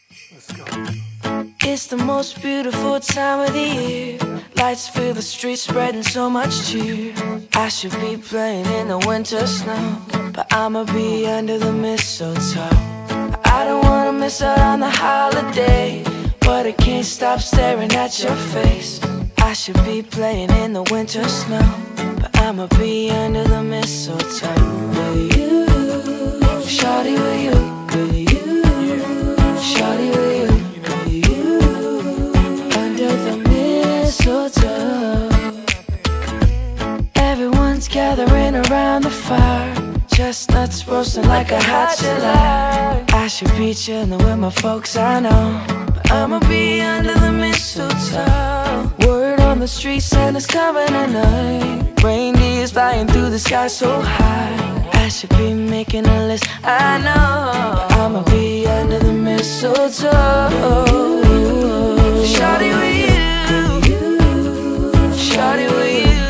Let's go. It's the most beautiful time of the year. Lights fill the streets, spreading so much cheer. I should be playing in the winter snow, but I'ma be under the mistletoe. I don't wanna miss out on the holiday, but I can't stop staring at your face. I should be playing in the winter snow, but I'ma be under the mistletoe. With you, shawty, with you, with you, shawty, with you, with you, under the mistletoe. Everyone's gathering around the fire, chestnuts roasting like a hot July. I should be chilling with my folks, I know, but I'ma be under the mistletoe. Word on the street, Santa's coming tonight. Reindeer's flying through the sky so high. I should be making a list, I know, but I'ma be under the mistletoe. Shawty with you, shawty with you,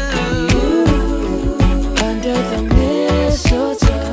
under the mistletoe.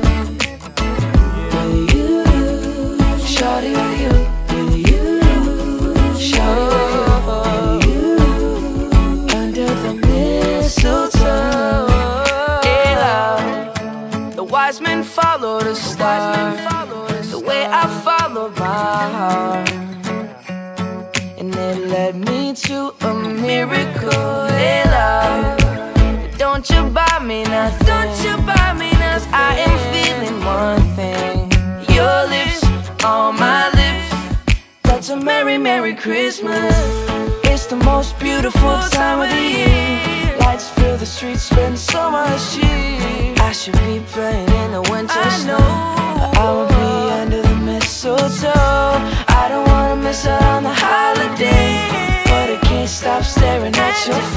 With you, shawty with you, with you, shawty with you, under the mistletoe. Hey love, the wise men follow the star, the way I follow my heart, and it led me to a miracle. Hey love, don't you buy me nothing, don't you buy me nothing, 'cause I am feeling one thing. Your lips on my lips, that's a merry, merry Christmas. It's the most beautiful time of the year. Lights fill the streets, spend so much cheer. I should be playing in the winter snow, but I'ma be under the mistletoe. I don't wanna miss out on the holiday, but I can't stop staring at your face.